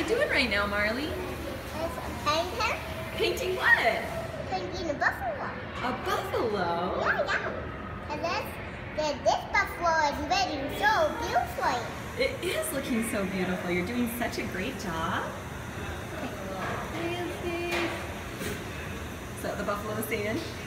you doing right now, Marley? Painting. Painting what? Painting a buffalo. A buffalo? Yeah. And this buffalo is looking so beautiful. It is looking so beautiful. You're doing such a great job. So the buffalo is saying,